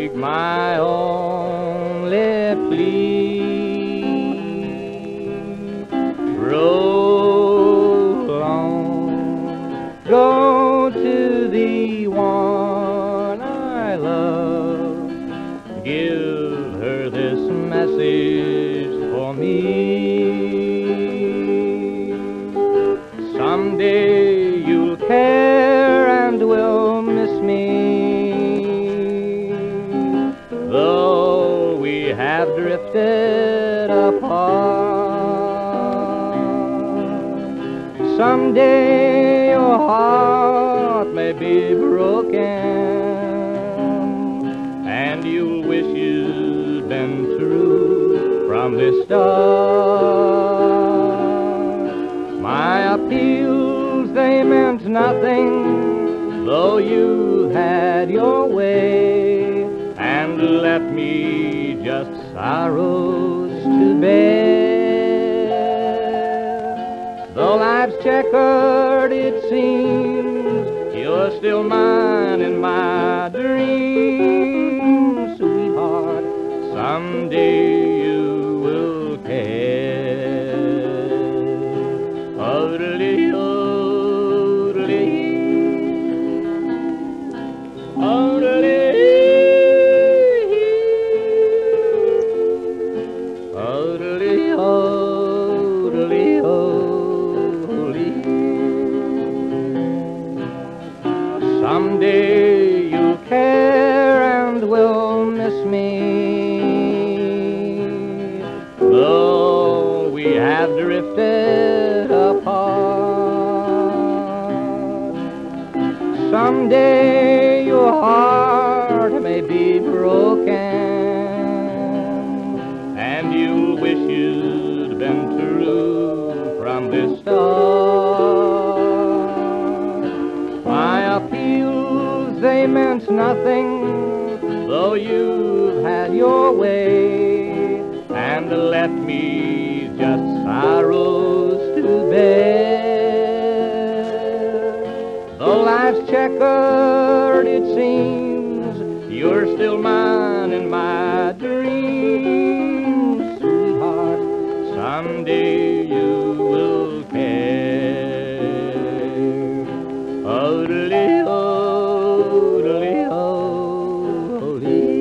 make my only plea. Roll on, go to the one I love. Give her this message for me. Someday you'll care and will miss me, though we have drifted apart. Someday your heart may be broken, and you'll wish you'd been true from the start. My appeals, they meant nothing, though you had your way, and left me just sorrows to bear. Though life's checkered, it seems, you're still mine in my dreams, sweetheart. Someday you will care. Oh-de-lee, oh-de-lee, oh-de-lee, oh-de-lee, oh-de-lee, oh-de-lee. Someday you'll care and will miss me, though we have drifted apart. Someday your heart may be broken, and you'll wish you'd been true from the start. My appeals, they meant nothing, though you've had your way, and left me just sorrows to bear. Though life's checkered, it seems, you're still mine in my dreams, sweetheart. Someday you will care. Oh-de-lee, oh-de-lee, oh-de-lee.